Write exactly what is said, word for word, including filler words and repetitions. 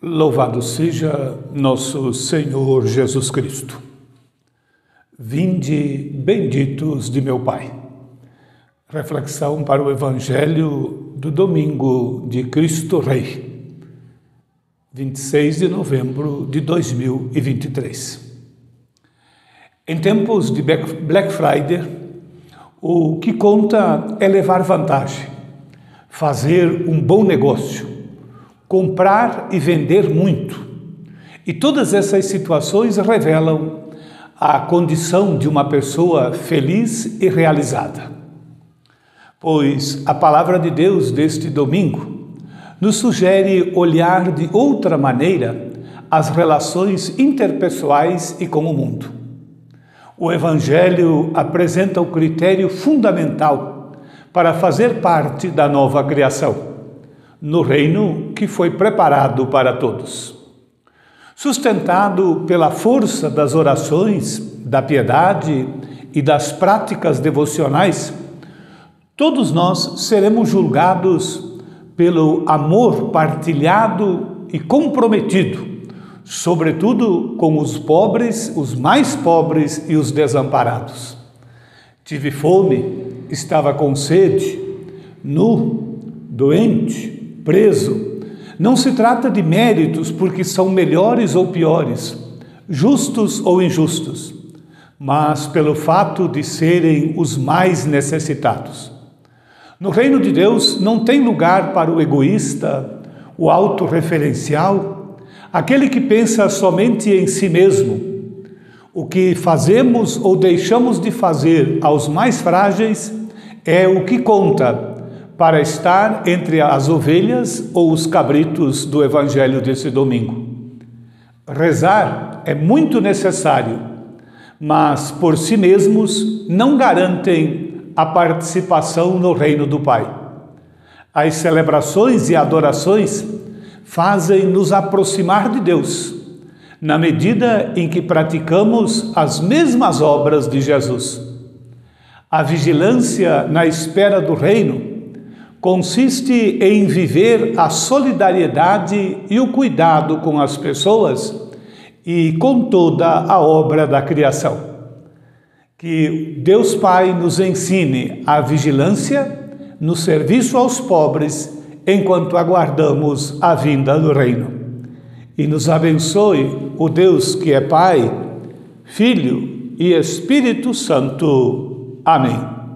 Louvado seja nosso Senhor Jesus Cristo. Vinde, benditos de meu Pai. Reflexão para o Evangelho do domingo de Cristo Rei, vinte e seis de novembro de dois mil e vinte e três. Em tempos de Black Friday, o que conta é levar vantagem, fazer um bom negócio, comprar e vender muito. E todas essas situações revelam a condição de uma pessoa feliz e realizada. Pois a palavra de Deus deste domingo nos sugere olhar de outra maneira as relações interpessoais e com o mundo. O Evangelho apresenta o critério fundamental para fazer parte da nova criação, no reino que foi preparado para todos. Sustentado pela força das orações, da piedade e das práticas devocionais, todos nós seremos julgados pelo amor partilhado e comprometido, sobretudo com os pobres, os mais pobres e os desamparados. Tive fome, estava com sede, nu, doente, preso. Não se trata de méritos porque são melhores ou piores, justos ou injustos, mas pelo fato de serem os mais necessitados. No reino de Deus não tem lugar para o egoísta, o autorreferencial, aquele que pensa somente em si mesmo. O que fazemos ou deixamos de fazer aos mais frágeis é o que conta para estar entre as ovelhas ou os cabritos do Evangelho desse domingo. Rezar é muito necessário, mas por si mesmos não garantem a participação no reino do Pai. As celebrações e adorações fazem nos aproximar de Deus, na medida em que praticamos as mesmas obras de Jesus. A vigilância na espera do reino consiste em viver a solidariedade e o cuidado com as pessoas e com toda a obra da criação. Que Deus Pai nos ensine a vigilância no serviço aos pobres enquanto aguardamos a vinda do reino. E nos abençoe o Deus que é Pai, Filho e Espírito Santo. Amém.